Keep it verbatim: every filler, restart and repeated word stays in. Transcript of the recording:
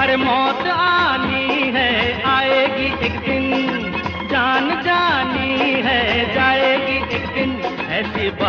अरे मौत आनी है, आएगी एक दिन, जान जानी है, जाएगी एक दिन, ऐसी